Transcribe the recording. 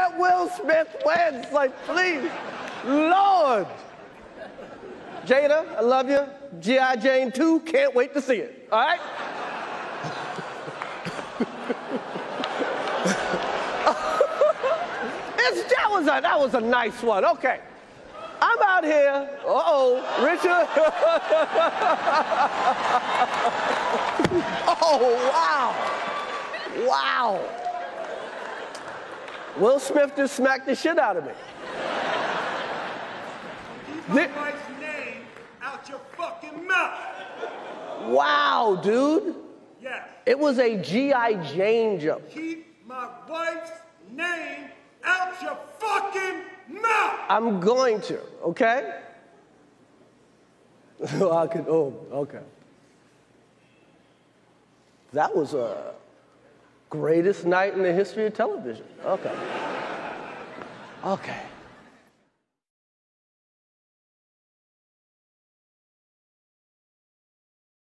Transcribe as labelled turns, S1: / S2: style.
S1: that Will Smith wins. Like, please, Lord. Jada, I love you. G.I. Jane 2, can't wait to see it. All right? That was a nice one. Okay. I'm out here. Richard. Oh, wow. Wow. Will Smith just smacked the shit out of me.
S2: Keep my wife's name out your fucking mouth.
S1: Wow, dude.
S2: Yes.
S1: It was a G.I. Jane jump.
S2: Keep my wife's name out your fucking mouth.
S1: I'm going to, okay? Okay. That was a greatest night in the history of television. Okay. Okay.